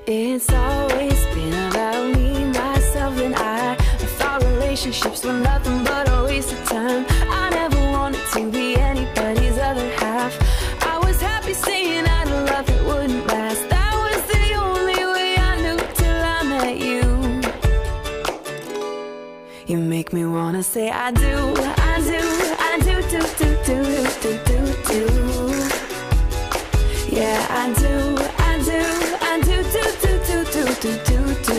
It's always been about me, myself, and I thought relationships were nothing but a waste of time. I never wanted to be anybody's other half. I was happy saying I'd love that wouldn't last. That was the only way I knew till I met you. You make me wanna say I do, I do, I do, do, do, do, do, do, do. Yeah, I do, I do, I do, do, do, do, do, do, do, do.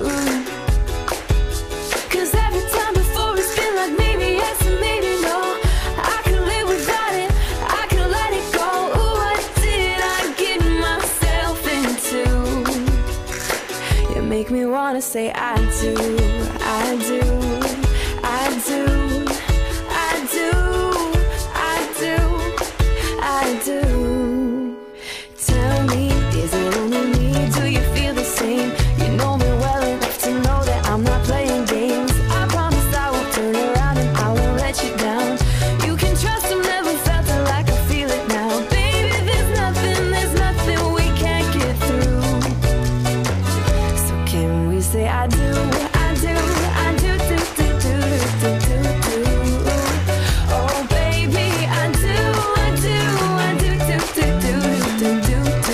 'Cause every time before it's been like maybe yes and maybe no. I could live without it, I could let it go. Ooh, what did I get myself into? You make me wanna say I do, I do, I do, I do, I do, I do. Tell me, is it only me? Do you feel the same? You know me well enough to know that I'm not playing games. I promise I won't turn around and I won't let you down. You can trust I've never felt it like I feel it now. Baby, there's nothing we can't get through. So can we say I do, I do, I do, do, do, do, do, do, do. Oh baby, I do, I do, I do, do, do, do, do, do, do.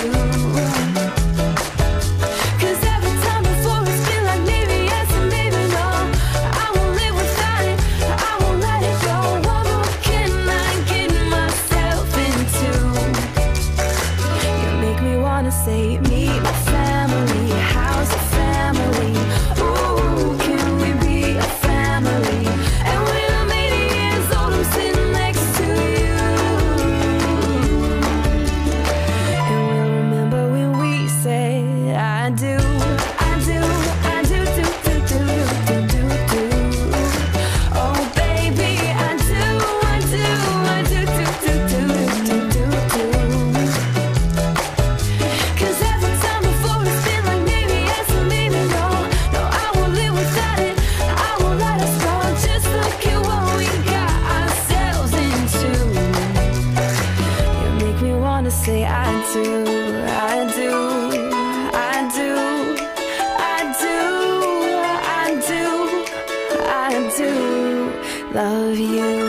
'Cause every time before it's been like maybe yes and maybe no. I won't live without it, I won't let it go. What more can I get myself into? You make me wanna say meet my family, how's the family? Ooh, can we be a family? And when I'm 80 years old, I'm sitting next to you. And we'll remember when we said I do, I do, I do, do, do, do, do, do, do. Oh baby, I do, I do, I do, do, do, do, do, do, do. 'Cause every time before it's been like maybe yes and maybe no. No, I won't live without it, I won't let us go. Just look at what we got ourselves into. You make me wanna say I do, I do, I do, I do, I do, I do love you.